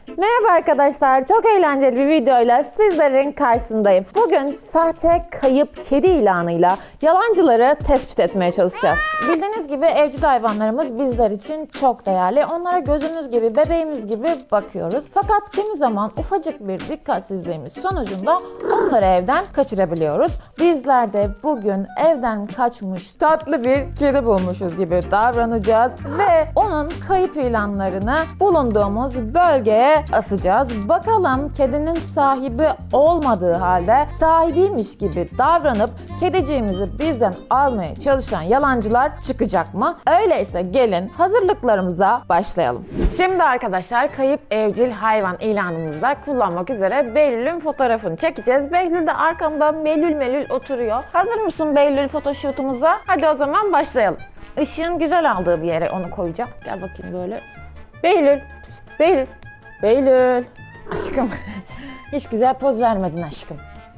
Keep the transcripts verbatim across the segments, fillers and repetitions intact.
Merhaba arkadaşlar, çok eğlenceli bir videoyla sizlerin karşısındayım. Bugün sahte kayıp kedi ilanıyla yalancıları tespit etmeye çalışacağız. Bildiğiniz gibi evcil hayvanlarımız bizler için çok değerli. Onlara gözümüz gibi, bebeğimiz gibi bakıyoruz. Fakat kimi zaman ufacık bir dikkatsizliğimiz sonucunda onları evden kaçırabiliyoruz. Bizler de bugün evden kaçmış tatlı bir kedi bulmuşuz gibi davranacağız ve onun kayıp ilanlarını bulunduğumuz bölgeye asacağız. Bakalım kedinin sahibi olmadığı halde sahibiymiş gibi davranıp kediciğimizi bizden almaya çalışan yalancılar çıkacak mı? Öyleyse gelin hazırlıklarımıza başlayalım. Şimdi arkadaşlar kayıp evcil hayvan ilanımızda kullanmak üzere Behlül'ün fotoğrafını çekeceğiz. Behlül de arkamda melül melül oturuyor. Hazır mısın Behlül photoshoot'umuza? Hadi o zaman başlayalım. Işığın güzel aldığı bir yere onu koyacağım. Gel bakayım böyle. Behlül, pis, Behlül. Behlül. Aşkım. Hiç güzel poz vermedin aşkım.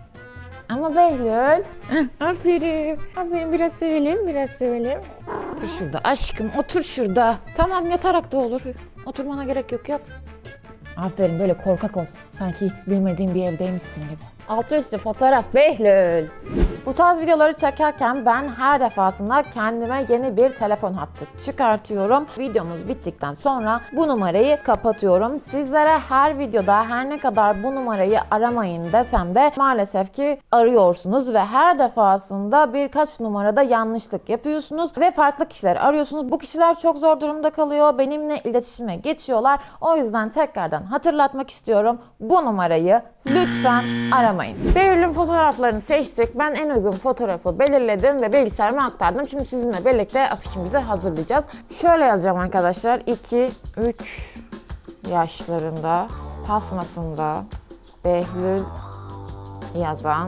Ama Behlül. Aferin. Aferin, biraz sevelim, biraz sevelim. Otur şurada aşkım, otur şurada. Tamam, yatarak da olur. Oturmana gerek yok, yat. Aferin, böyle korkak ol. Sanki hiç bilmediğin bir evdeymişsin gibi. Altı üstü fotoğraf Behlül. Bu tarz videoları çekerken ben her defasında kendime yeni bir telefon hattı çıkartıyorum. Videomuz bittikten sonra bu numarayı kapatıyorum. Sizlere her videoda her ne kadar bu numarayı aramayın desem de maalesef ki arıyorsunuz ve her defasında birkaç numarada yanlışlık yapıyorsunuz ve farklı kişiler arıyorsunuz. Bu kişiler çok zor durumda kalıyor. Benimle iletişime geçiyorlar. O yüzden tekrardan hatırlatmak istiyorum. Bu numarayı lütfen aramayın. Behlül'ün fotoğraflarını seçtik. Ben en uygun fotoğrafı belirledim ve bilgisayarıma aktardım. Şimdi sizinle birlikte afişimizi hazırlayacağız. Şöyle yazacağım arkadaşlar. iki üç yaşlarında tasmasında Behlül yazan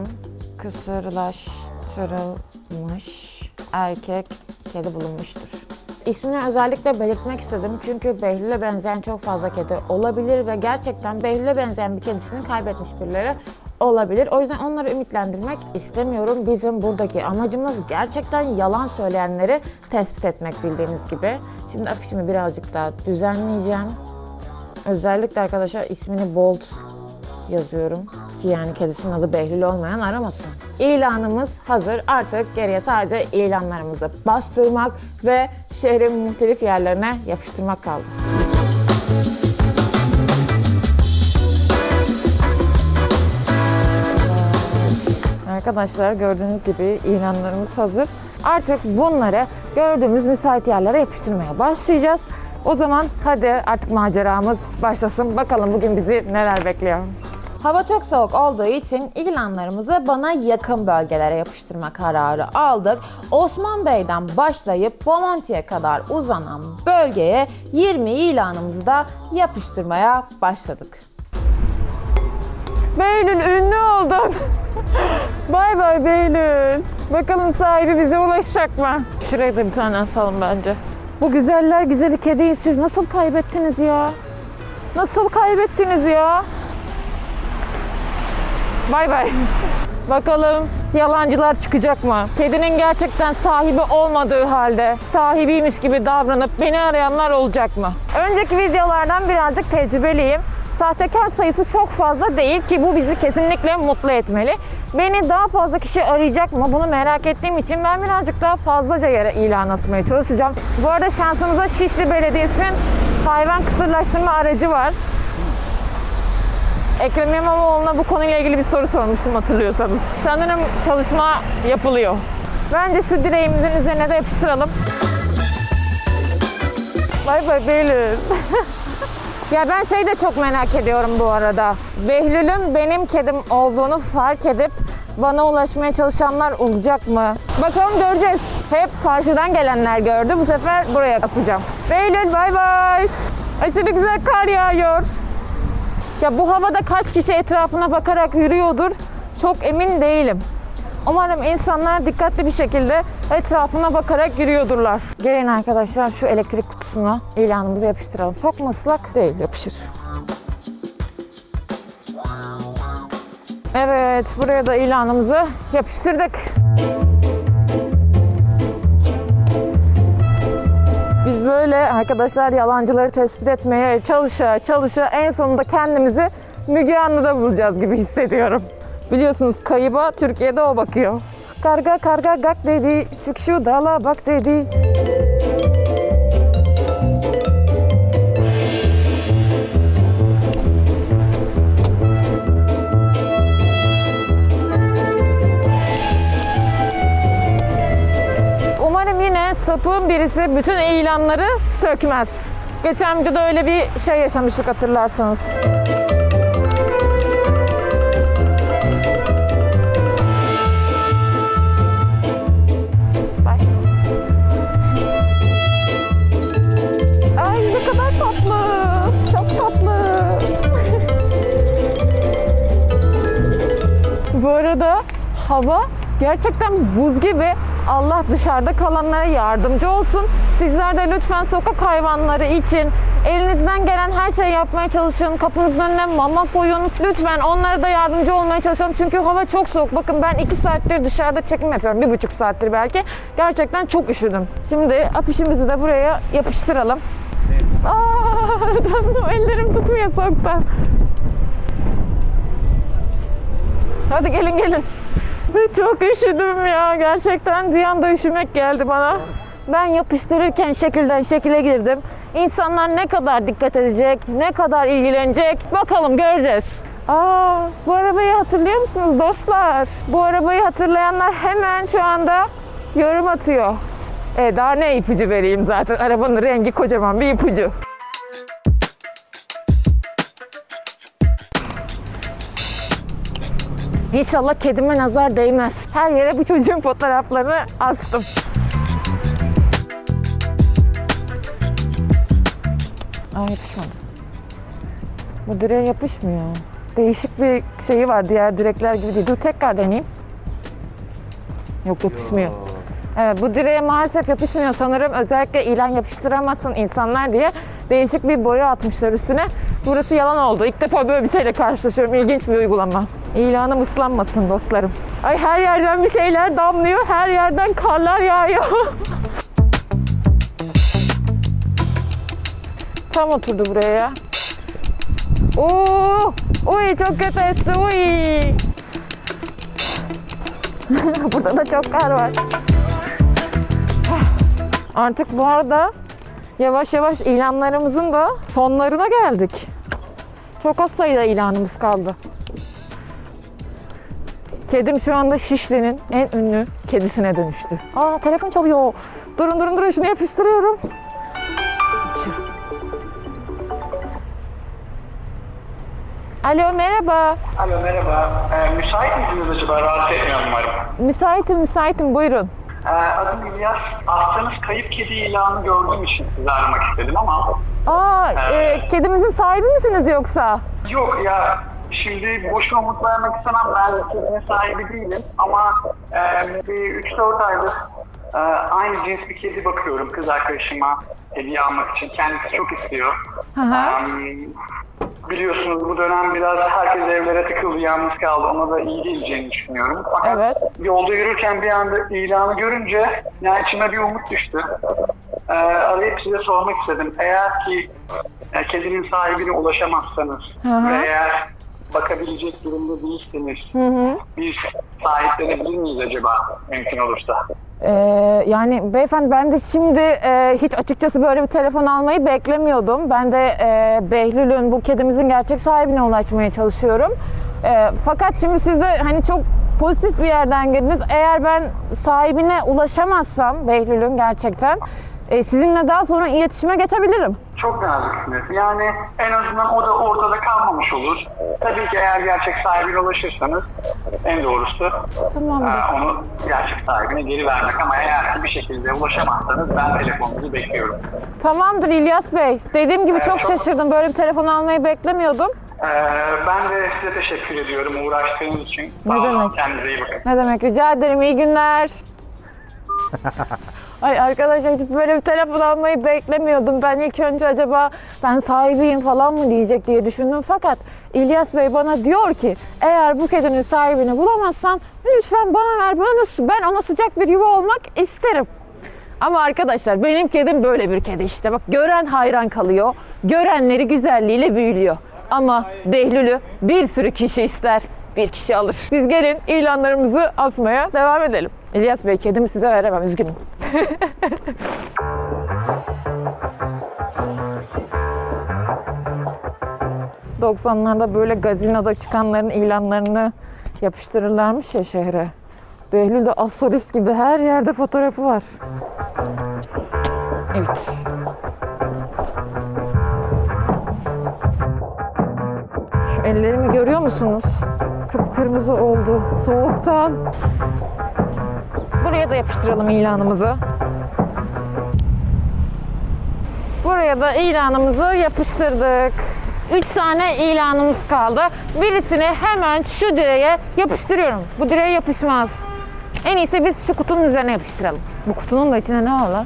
kısırlaştırılmış erkek kedi bulunmuştur. İsmini özellikle belirtmek istedim çünkü Behlül'e benzeyen çok fazla kedi olabilir ve gerçekten Behlül'e benzeyen bir kedisini kaybetmiş birileri olabilir. O yüzden onları ümitlendirmek istemiyorum. Bizim buradaki amacımız gerçekten yalan söyleyenleri tespit etmek, bildiğiniz gibi. Şimdi afişimi birazcık daha düzenleyeceğim. Özellikle arkadaşlar ismini bold yazıyorum ki yani kedisinin adı Behlül olmayan aramasın. İlanımız hazır. Artık geriye sadece ilanlarımızı bastırmak ve şehrin muhtelif yerlerine yapıştırmak kaldı. Arkadaşlar gördüğünüz gibi ilanlarımız hazır. Artık bunları gördüğümüz müsait yerlere yapıştırmaya başlayacağız. O zaman hadi artık maceramız başlasın. Bakalım bugün bizi neler bekliyor. Hava çok soğuk olduğu için ilanlarımızı bana yakın bölgelere yapıştırma kararı aldık. Osman Bey'den başlayıp Bomonti'ye kadar uzanan bölgeye yirmi ilanımızı da yapıştırmaya başladık. Behlül ünlü oldun. Bay bay Behlül. Bakalım sahibi bize ulaşacak mı? Şuraya da bir tane asalım bence. Bu güzeller güzeli kediyi siz nasıl kaybettiniz ya? Nasıl kaybettiniz ya? Bay bay. Bakalım yalancılar çıkacak mı? Kedinin gerçekten sahibi olmadığı halde sahibiymiş gibi davranıp beni arayanlar olacak mı? Önceki videolardan birazcık tecrübeliyim. Sahtekar sayısı çok fazla değil ki bu bizi kesinlikle mutlu etmeli. Beni daha fazla kişi arayacak mı? Bunu merak ettiğim için ben birazcık daha fazlaca yere ilan atmaya çalışacağım. Bu arada şansımıza Şişli Belediyesi'nin hayvan kısırlaştırma aracı var. Ekrem İmamoğlu'na bu konuyla ilgili bir soru sormuştum hatırlıyorsanız. Sanırım çalışma yapılıyor. Bence şu direğimizin üzerine de yapıştıralım. Bay bay Behlül. Ya ben şey de çok merak ediyorum bu arada. Behlül'ün benim kedim olduğunu fark edip bana ulaşmaya çalışanlar olacak mı? Bakalım göreceğiz. Hep karşıdan gelenler gördü. Bu sefer buraya asacağım. Behlül bay bay. Aşırı güzel kar yağıyor. Ya bu havada kaç kişi etrafına bakarak yürüyordur çok emin değilim. Umarım insanlar dikkatli bir şekilde etrafına bakarak yürüyordurlar. Gelin arkadaşlar şu elektrik kutusuna ilanımızı yapıştıralım. Çok mu ıslak? Değil, yapışır. Evet, buraya da ilanımızı yapıştırdık. Biz Biz böyle arkadaşlar yalancıları tespit etmeye çalışa çalışa en sonunda kendimizi Müge Anlı'da bulacağız gibi hissediyorum. Biliyorsunuz kayıba Türkiye'de o bakıyor. Karga karga gak dedi, çık şu dala bak dedi. Umarım yine sapığın birisi bütün ilanları sökmez. Geçen videoda öyle bir şey yaşamıştık hatırlarsanız. Ay ne kadar tatlı. Çok tatlı. Bu arada hava gerçekten buz gibi. Allah dışarıda kalanlara yardımcı olsun. Sizler de lütfen sokak hayvanları için elinizden gelen her şeyi yapmaya çalışın. Kapınızın önüne mama koyun. Lütfen onlara da yardımcı olmaya çalışalım. Çünkü hava çok soğuk. Bakın ben iki saattir dışarıda çekim yapıyorum. Bir buçuk saattir belki. Gerçekten çok üşüdüm. Şimdi afişimizi de buraya yapıştıralım. Aa, ellerim tutmuyor soğuktan. Hadi gelin gelin. Çok üşüdüm ya. Gerçekten bir anda üşümek geldi bana. Ben yapıştırırken şekilden şekile girdim. İnsanlar ne kadar dikkat edecek, ne kadar ilgilenecek bakalım göreceğiz. Aa, bu arabayı hatırlıyor musunuz dostlar? Bu arabayı hatırlayanlar hemen şu anda yorum atıyor. E daha ne ipucu vereyim zaten. Arabanın rengi kocaman bir ipucu. İnşallah kedime nazar değmez. Her yere bu çocuğun fotoğraflarını astım. Aa yapışmadı. Bu direğe yapışmıyor. Değişik bir şeyi var, diğer direkler gibi değil. Dur tekrar deneyeyim. Yok yapışmıyor. Evet, bu direğe maalesef yapışmıyor sanırım. Özellikle ilan yapıştıramasın insanlar diye değişik bir boya atmışlar üstüne. Burası yalan oldu. İlk defa böyle bir şeyle karşılaşıyorum. İlginç bir uygulama. İlanım ıslanmasın dostlarım. Ay her yerden bir şeyler damlıyor. Her yerden karlar yağıyor. Tam oturdu buraya. Oo, uy çok kötü esti. Uy. Burada da çok kar var. Artık bu arada yavaş yavaş ilanlarımızın da sonlarına geldik. Çok az sayıda ilanımız kaldı. Kedim şu anda Şişli'nin en ünlü kedisine dönüştü. Aa telefon çalıyor. Durun durun durun şunu yapıştırıyorum. Alo merhaba. Alo merhaba. Ee, müsait misiniz acaba? Rahatsız etmiyorum umarım. Müsaitim müsaitim buyurun. Ee, adım İlyas. Attığınız kayıp kedi ilanı gördüğüm için sizi aramak istedim ama... Aa ee, e, kedimizin sahibi misiniz yoksa? Yok ya. Şimdi boşuna umut vermek istemem. Ben kedinin sahibi değilim ama e, bir üç dört aydır e, aynı cins bir kedi bakıyorum kız arkadaşıma hediye almak için. Kendisi çok istiyor. Hı hı. Um, Biliyorsunuz bu dönem biraz herkes evlere tıkıldı, yalnız kaldı. Ona da iyi geleceğini düşünüyorum. Fakat evet. Yolda yürürken bir anda ilanı görünce yani içime bir umut düştü. Ee, arayıp size sormak istedim. Eğer ki e, kedinin sahibine ulaşamazsanız hı hı. ve eğer bakabilecek durumda değilseniz hı hı. biz sahiplenebilir miyiz acaba mümkün olursa? Ee, yani beyefendi ben de şimdi e, hiç açıkçası böyle bir telefon almayı beklemiyordum. Ben de e, Behlül'ün bu kedimizin gerçek sahibine ulaşmaya çalışıyorum. E, fakat şimdi siz de hani çok pozitif bir yerden girdiniz. Eğer ben sahibine ulaşamazsam Behlül'ün gerçekten e, sizinle daha sonra iletişime geçebilirim. Çok naziksiniz. Yani en azından o da ortada kalmamış olur. Tabii ki eğer gerçek sahibine ulaşırsanız en doğrusu Tamamdır. e, onu gerçek sahibine geri vermek ama eğer ki bir şekilde ulaşamazsanız ben telefonunuzu bekliyorum. Tamamdır İlyas Bey. Dediğim gibi Evet, çok, çok şaşırdım. Böyle bir telefon almayı beklemiyordum. Ee, ben de size teşekkür ediyorum uğraştığınız için. Ne Sağ olun, demek? kendinize iyi bakın. Ne demek, rica ederim. İyi günler. Ay arkadaşlar hiç böyle bir telefon almayı beklemiyordum. Ben ilk önce acaba ben sahibiyim falan mı diyecek diye düşündüm. Fakat İlyas Bey bana diyor ki eğer bu kedinin sahibini bulamazsan lütfen bana ver. Bana, ben ona sıcak bir yuva olmak isterim. Ama arkadaşlar benim kedim böyle bir kedi işte. Bak gören hayran kalıyor. Görenleri güzelliğiyle büyülüyor. Ama Behlül'ü bir sürü kişi ister. Bir kişi alır. Biz gelin ilanlarımızı asmaya devam edelim. İlyas Bey, kedimi size veremem, üzgünüm. doksanlarda böyle gazinoda çıkanların ilanlarını yapıştırırlarmış ya şehre. Behlül de asolist gibi her yerde fotoğrafı var. Evet. Şu ellerimi görüyor musunuz? Kıpkırmızı oldu soğuktan. Buraya da yapıştıralım ilanımızı. Buraya da ilanımızı yapıştırdık. Üç tane ilanımız kaldı. Birisini hemen şu direğe yapıştırıyorum. Bu direğe yapışmaz. En iyisi biz şu kutunun üzerine yapıştıralım. Bu kutunun da içine ne var lan?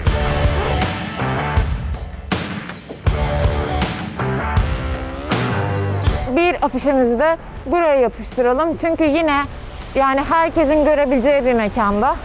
Bir afişimizi de buraya yapıştıralım. Çünkü yine yani herkesin görebileceği bir mekanda.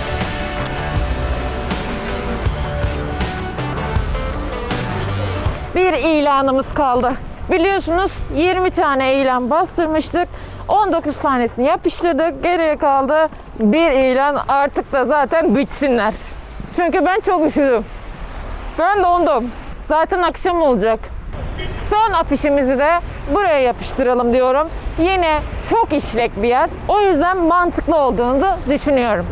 Bir ilanımız kaldı. Biliyorsunuz yirmi tane ilan bastırmıştık. on dokuz tanesini yapıştırdık. Geriye kaldı bir ilan. Artık da zaten bitsinler. Çünkü ben çok üşüdüm. Ben dondum. Zaten akşam olacak. Son afişimizi de buraya yapıştıralım diyorum. Yine çok işlek bir yer. O yüzden mantıklı olduğunu düşünüyorum.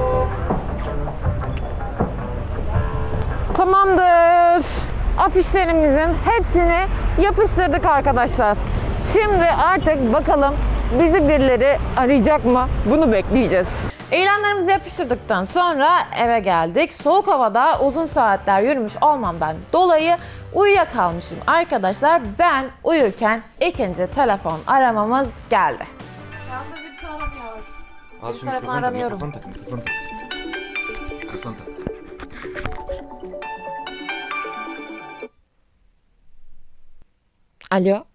Tamamdır. Afişlerimizin hepsini yapıştırdık arkadaşlar. Şimdi artık bakalım bizi birileri arayacak mı? Bunu bekleyeceğiz. İlanlarımızı yapıştırdıktan sonra eve geldik. Soğuk havada uzun saatler yürümüş olmamdan dolayı uyuyakalmışım arkadaşlar. Ben uyurken ikinci telefon aramamız geldi. Yanında birisi aranıyor. Az şu mikrofonu tak, mikrofonu tak, mikrofonu tak. Mikrofonu tak. Alo.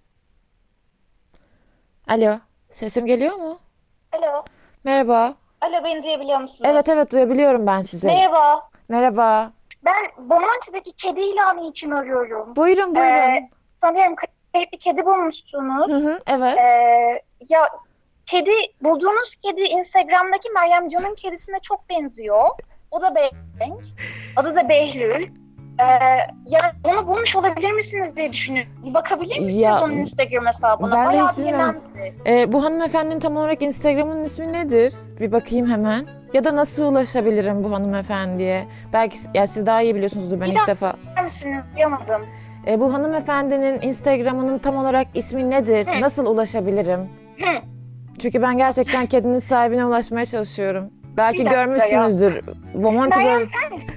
Alo. Sesim geliyor mu? Alo. Merhaba. Alo, beni duyabiliyor musunuz? Evet evet duyabiliyorum ben sizi. Merhaba. Merhaba. Ben Bomonti'deki kedi ilanı için arıyorum. Buyurun buyurun. Ee, sanıyorum kayıp bir kedi bulmuşsunuz. Hı hı, evet. Ee, ya kedi, bulduğunuz kedi Instagram'daki Meryem Can'ın kedisine çok benziyor. O da Behlül. Adı da Behlül. Ee, yani onu bulmuş olabilir misiniz diye düşünüyorum. Bir bakabilir misiniz Ya, onun Instagram hesabına? ben de Bayağı hiç bilmiyorum. bilinmendi. Ee, bu hanımefendinin tam olarak Instagram'ın ismi nedir? Bir bakayım hemen. Ya da nasıl ulaşabilirim bu hanımefendiye? Belki yani siz daha iyi biliyorsunuzdur, ben Bir ilk defa. Bilir misiniz? Duyamadım. Ee, bu hanımefendinin Instagram'ının tam olarak ismi nedir? Hı. Nasıl ulaşabilirim? Hı. Çünkü ben gerçekten kedinin sahibine ulaşmaya çalışıyorum. Belki Bir dakika görmüşsünüzdür. Bomonti Meryem böyle... sen misin?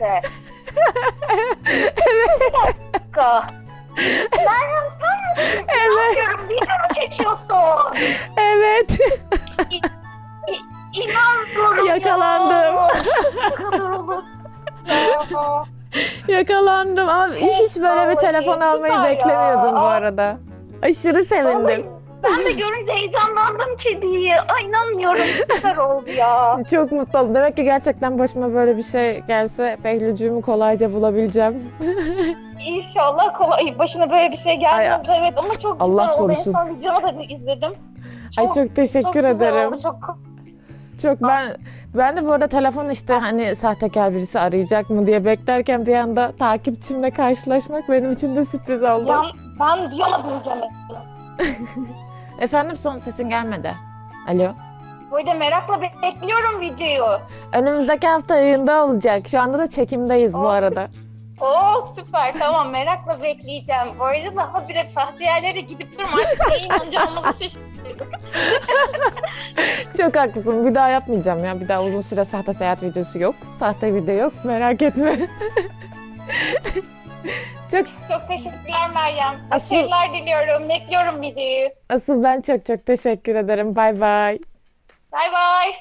Bir dakika. Meryem sen misin? Evet. İnanmıyorum, videomu çekiyorsun. Evet. İnanmıyorum Yakalandım. ya. Bu kadar olur. Ya. Yakalandım ama hiç böyle bir telefon almayı Süper ya. beklemiyordum bu arada. Aşırı sevindim. Vallahi ben de görünce heyecanlandım kediyi. Ay inanmıyorum, süper oldu ya. Çok mutlu oldum. Demek ki gerçekten başıma böyle bir şey gelse Behlülcüğümü kolayca bulabileceğim. İnşallah kolay, başına böyle bir şey gelmez. Ay, evet ama çok Allah güzel oldu. En korusun. son videomu da izledim. Ay çok teşekkür çok güzel ederim. oldu, çok Çok ben ben de bu arada telefon işte hani sahtekar birisi arayacak mı diye beklerken bir anda takipçimle karşılaşmak benim için de sürpriz oldu. Ben, ben duyamadım izlemediniz. Efendim, son sesin gelmedi. Alo. Bu arada merakla be- bekliyorum videoyu. Önümüzdeki hafta yayında olacak. Şu anda da çekimdeyiz bu Of. arada. Oo süper, tamam, merakla bekleyeceğim. Bu arada daha bile sahte yerlere gidip durma, artık neye inanacağımızı şaşırdık. Çok haklısın. Bir daha yapmayacağım ya. Bir daha uzun süre sahte seyahat videosu yok. Sahte video yok. Merak etme. Çok Çok teşekkürler Meryem. Asıl- Başarılar diliyorum. Bekliyorum videoyu. asıl ben çok çok teşekkür ederim. Bay bay. Bay bay.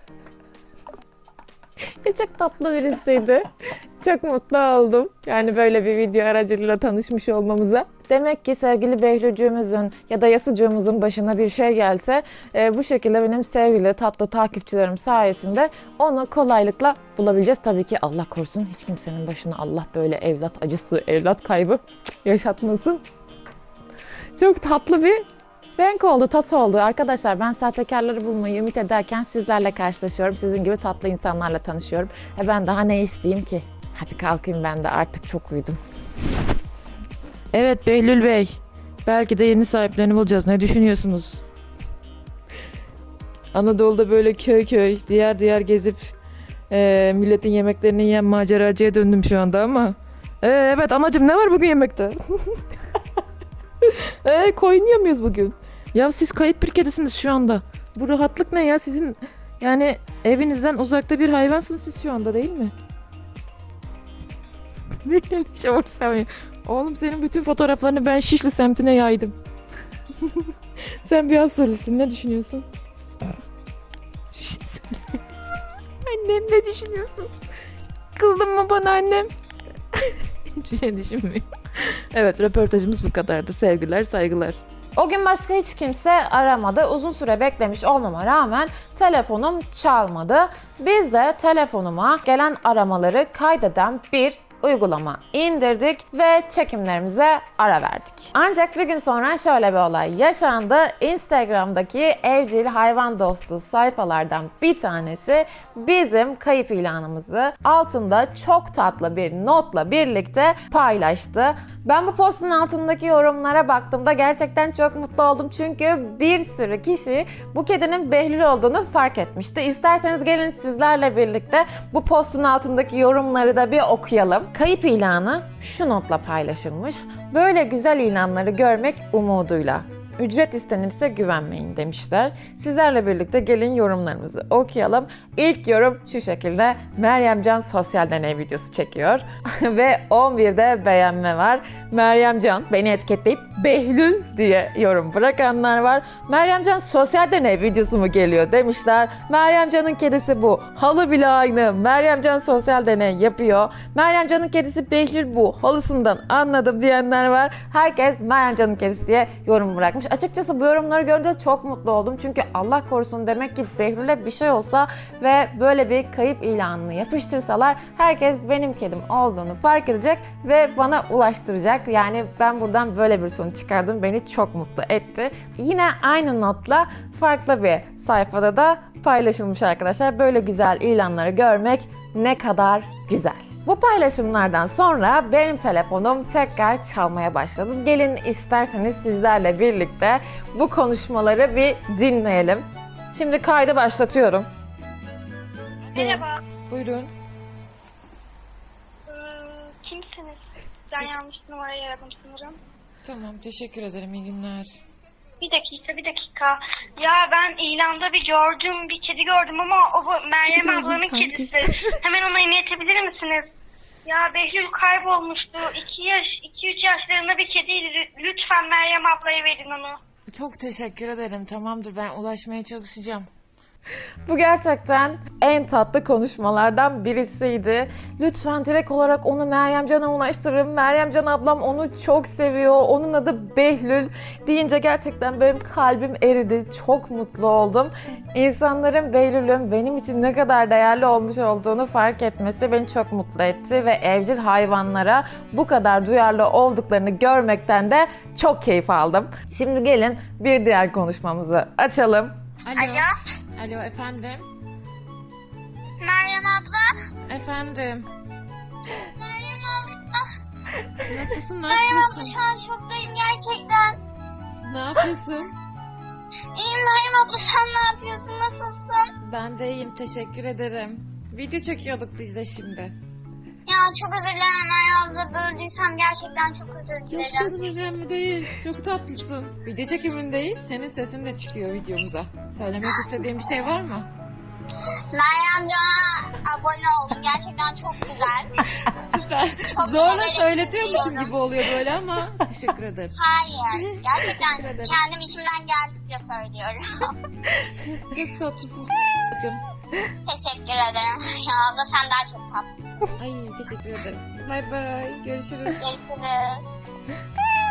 Ya çok tatlı birisiydi. Çok mutlu oldum. Yani böyle bir video aracılığıyla tanışmış olmamıza. Demek ki sevgili Behlülcüğümüzün ya da Yasıcığımızın başına bir şey gelse e, bu şekilde benim sevgili tatlı takipçilerim sayesinde onu kolaylıkla bulabileceğiz. Tabii ki Allah korusun hiç kimsenin başına Allah böyle evlat acısı, evlat kaybı yaşatmasın. Çok tatlı bir renk oldu, tat oldu. Arkadaşlar ben sahtekarları bulmayı ümit ederken sizlerle karşılaşıyorum. Sizin gibi tatlı insanlarla tanışıyorum. E ben daha ne isteyeyim ki? Hadi kalkayım ben de artık çok uyudum. Evet Behlül Bey. Belki de yeni sahiplerini bulacağız. Ne düşünüyorsunuz? Anadolu'da böyle köy köy, diğer diğer gezip e, milletin yemeklerini yiyen maceracıya döndüm şu anda ama. E, evet anacığım ne var bugün yemekte? e, koyun yemiyoruz bugün. Ya siz kayıp bir kedisiniz şu anda. Bu rahatlık ne ya sizin? Yani evinizden uzakta bir hayvansınız siz şu anda değil mi? Hiç umursamıyor. Oğlum senin bütün fotoğraflarını ben Şişli semtine yaydım. Sen biraz solisin ne düşünüyorsun? Annem ne düşünüyorsun? Kızdın mı bana annem? Hiçbir şey düşünmüyor. Evet röportajımız bu kadardı. Sevgiler saygılar. O gün başka hiç kimse aramadı. Uzun süre beklemiş olmama rağmen telefonum çalmadı. Biz de telefonuma gelen aramaları kaydeden bir uygulama indirdik ve çekimlerimize ara verdik. Ancak bir gün sonra şöyle bir olay yaşandı. Instagram'daki evcil hayvan dostu sayfalardan bir tanesi bizim kayıp ilanımızı altında çok tatlı bir notla birlikte paylaştı. Ben bu postun altındaki yorumlara baktığımda gerçekten çok mutlu oldum. Çünkü bir sürü kişi bu kedinin Behlül olduğunu fark etmişti. İsterseniz gelin sizlerle birlikte bu postun altındaki yorumları da bir okuyalım. Kayıp ilanı şu notla paylaşılmış. Böyle güzel ilanları görmek umuduyla. Ücret istenirse güvenmeyin demişler. Sizlerle birlikte gelin yorumlarımızı okuyalım. İlk yorum şu şekilde. Meryemcan sosyal deney videosu çekiyor. Ve on birde beğenme var. Meryemcan beni etiketleyip Behlül diye yorum bırakanlar var. Meryemcan sosyal deney videosu mu geliyor demişler. Meryemcan'ın kedisi bu. Halı bile aynı. Meryemcan sosyal deney yapıyor. Meryemcan'ın kedisi Behlül bu. Halısından anladım diyenler var. Herkes Meryemcan'ın kedisi diye yorum bırakmış. Açıkçası bu yorumları görünce çok mutlu oldum. Çünkü Allah korusun demek ki Behlül'e bir şey olsa ve böyle bir kayıp ilanını yapıştırsalar herkes benim kedim olduğunu fark edecek ve bana ulaştıracak. Yani ben buradan böyle bir sonuç çıkardım. Beni çok mutlu etti. Yine aynı notla farklı bir sayfada da paylaşılmış arkadaşlar. Böyle güzel ilanları görmek ne kadar güzel. Bu paylaşımlardan sonra benim telefonum tekrar çalmaya başladı. Gelin isterseniz sizlerle birlikte bu konuşmaları bir dinleyelim. Şimdi kaydı başlatıyorum. Merhaba. Buyurun. Ee, kimsiniz? Ben yanlış numarayı aradım sanırım. Tamam, teşekkür ederim. İyi günler. Bir dakika, bir dakika. Ya ben ilanda bir gördüm, bir kedi gördüm ama o bu Meryem ablanın kedisi. Hemen ona iletebilir misiniz? Ya Behlül kaybolmuştu. iki yaş, iki üç yaşlarında bir kediydi. Lütfen Meryem ablaya verin onu. Çok teşekkür ederim. Tamamdır, ben ulaşmaya çalışacağım. Bu gerçekten en tatlı konuşmalardan birisiydi. Lütfen direkt olarak onu Meryemcan'a ulaştırın. Meryemcan ablam onu çok seviyor. Onun adı Behlül deyince gerçekten benim kalbim eridi. Çok mutlu oldum. İnsanların Behlül'ün benim için ne kadar değerli olmuş olduğunu fark etmesi beni çok mutlu etti. Ve evcil hayvanlara bu kadar duyarlı olduklarını görmekten de çok keyif aldım. Şimdi gelin bir diğer konuşmamızı açalım. Alo. Alo. Alo efendim. Meryem abla. Efendim. Meryem abla. Nasılsın? Ne Meryem abla yapıyorsun? şu an şoktayım gerçekten. Ne yapıyorsun? İyiyim Meryem abla, sen ne yapıyorsun, nasılsın? Ben de iyiyim. Teşekkür ederim. Video çekiyorduk biz de şimdi. Ya çok özür dilerim Meryem abla, böldüysem gerçekten çok özür Yok dilerim. canım, önemli değil. Çok tatlısın. Video çekimindeyiz. Senin sesin de çıkıyor videomuza. Söylemek istediğin bir şey var mı? Meryem Can'a abone oldum, gerçekten çok güzel. Süper. Çok Zorla severek söyletiyormuşum izliyorum. gibi oluyor böyle ama teşekkür ederim. Hayır, gerçekten Teşekkür ederim. kendim içimden geldikçe söylüyorum. Çok tatlısın. Teşekkür ederim. Ya abla sen daha çok tatlısın. Ay teşekkür ederim. Bay bay. Görüşürüz. Görüşürüz.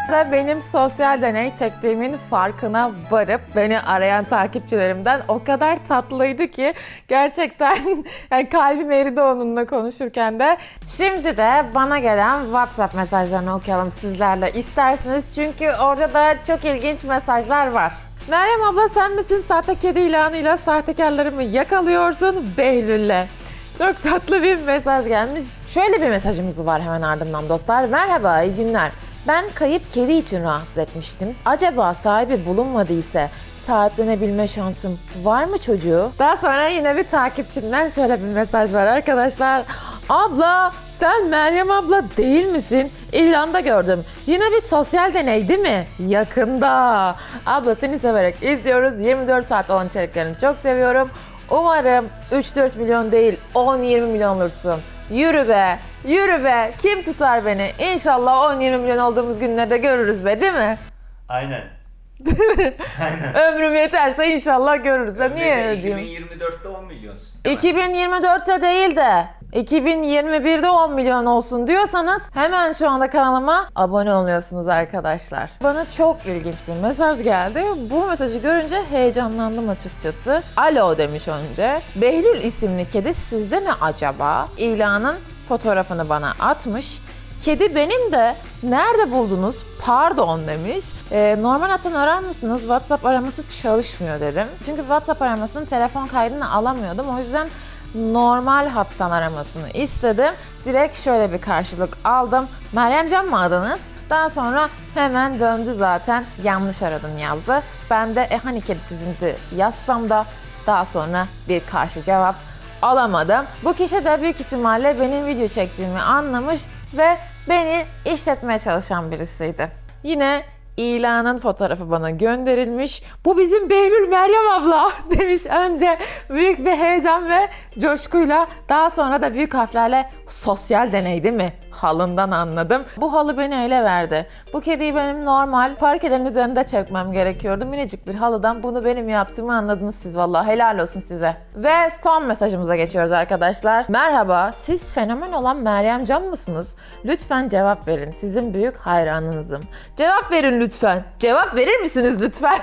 Ve benim sosyal deney çektiğimin farkına varıp beni arayan takipçilerimden o kadar tatlıydı ki gerçekten yani kalbim eridi onunla konuşurken de. Şimdi de bana gelen WhatsApp mesajlarını okuyalım sizlerle isterseniz çünkü orada da çok ilginç mesajlar var. Meryem abla sen misin sahte kedi ilanıyla sahtekarlarımı yakalıyorsun Behlül'le. Çok tatlı bir mesaj gelmiş. Şöyle bir mesajımız var hemen ardından dostlar. Merhaba, iyi günler. Ben kayıp kedi için rahatsız etmiştim. Acaba sahibi bulunmadıysa sahiplenebilme şansım var mı çocuğu? Daha sonra yine bir takipçimden şöyle bir mesaj var arkadaşlar. Abla sen Meryem abla değil misin? İlanda gördüm. Yine bir sosyal deney değil mi? Yakında. Abla seni severek izliyoruz. yirmi dört saat olan içeriklerini çok seviyorum. Umarım üç dört milyon değil on yirmi milyon olursun. Yürü be, yürü be. Kim tutar beni? İnşallah on yirmi milyon olduğumuz günlerde görürüz be değil mi? Aynen. Değil mi? Aynen. Ömrüm yeterse inşallah görürüz. Ya niye öyle iki diyeyim? bin yirmi dörtte on milyonsun. iki bin yirmi dörtte değil de iki bin yirmi birde on milyon olsun diyorsanız hemen şu anda kanalıma abone oluyorsunuz arkadaşlar. Bana çok ilginç bir mesaj geldi. Bu mesajı görünce heyecanlandım açıkçası. Alo demiş önce. Behlül isimli kedi sizde mi acaba? İlanın fotoğrafını bana atmış. Kedi benim de nerede buldunuz? Pardon demiş. Ee, normal hattan arar mısınız? WhatsApp araması çalışmıyor dedim. Çünkü WhatsApp aramasının telefon kaydını alamıyordum. O yüzden normal hattan aramasını istedim. Direkt şöyle bir karşılık aldım. Meryemcan mı adınız? Daha sonra hemen döndü zaten. Yanlış aradın yazdı. Ben de e hani kedi sizindi yazsam da daha sonra bir karşı cevap alamadım. Bu kişi de büyük ihtimalle benim video çektiğimi anlamış ve beni işletmeye çalışan birisiydi. Yine ilanın fotoğrafı bana gönderilmiş. Bu bizim Behlül Meryem abla demiş önce büyük bir heyecan ve coşkuyla. Daha sonra da büyük harflerle sosyal deney değil mi? Halından anladım. Bu halı beni ele verdi. Bu kediyi benim normal parkelerin üzerinde çekmem gerekiyordu. Minicik bir halıdan bunu benim yaptığımı anladınız siz vallahi. Helal olsun size. Ve son mesajımıza geçiyoruz arkadaşlar. Merhaba, siz fenomen olan Meryemcan mısınız? Lütfen cevap verin. Sizin büyük hayranınızım. Cevap verin lütfen. Cevap verir misiniz lütfen?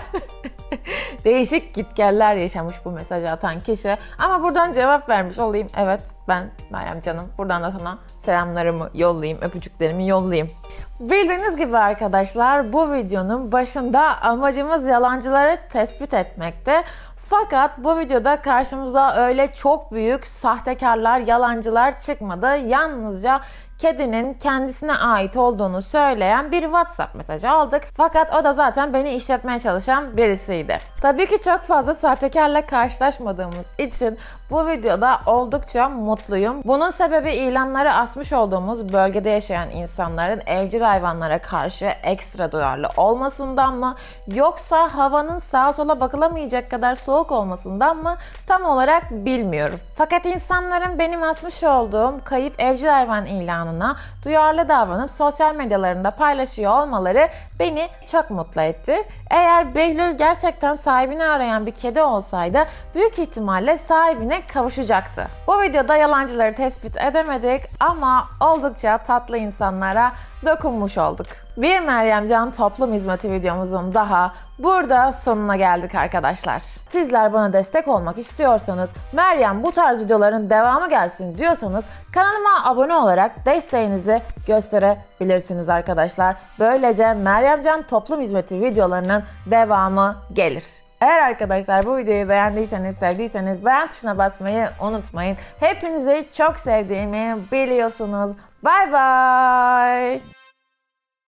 Değişik gitgeller yaşamış bu mesajı atan kişi. Ama buradan cevap vermiş olayım. Evet, ben Meryemcan'ım. Buradan da sana selamlarımı yollayayım, öpücüklerimi yollayayım. Bildiğiniz gibi arkadaşlar bu videonun başında amacımız yalancıları tespit etmekti. Fakat bu videoda karşımıza öyle çok büyük sahtekarlar, yalancılar çıkmadı. Yalnızca kedinin kendisine ait olduğunu söyleyen bir WhatsApp mesajı aldık. Fakat o da zaten beni işletmeye çalışan birisiydi. Tabii ki çok fazla sahtekarla karşılaşmadığımız için bu videoda oldukça mutluyum. Bunun sebebi ilanları asmış olduğumuz bölgede yaşayan insanların evcil hayvanlara karşı ekstra duyarlı olmasından mı yoksa havanın sağa sola bakılamayacak kadar soğuk olmasından mı tam olarak bilmiyorum. Fakat insanların benim asmış olduğum kayıp evcil hayvan ilanına duyarlı davranıp sosyal medyalarında paylaşıyor olmaları beni çok mutlu etti. Eğer Behlül gerçekten sahibini arayan bir kedi olsaydı büyük ihtimalle sahibine kavuşacaktı. Bu videoda yalancıları tespit edemedik ama oldukça tatlı insanlara dokunmuş olduk. Bir Meryemcan toplum hizmeti videomuzun daha burada sonuna geldik arkadaşlar. Sizler bana destek olmak istiyorsanız, Meryem bu tarz videoların devamı gelsin diyorsanız kanalıma abone olarak desteğinizi gösterebilirsiniz arkadaşlar. Böylece Meryemcan toplum hizmeti videolarının devamı gelir. Eğer arkadaşlar bu videoyu beğendiyseniz, sevdiyseniz beğen tuşuna basmayı unutmayın. Hepinizi çok sevdiğimi biliyorsunuz. Bye bye.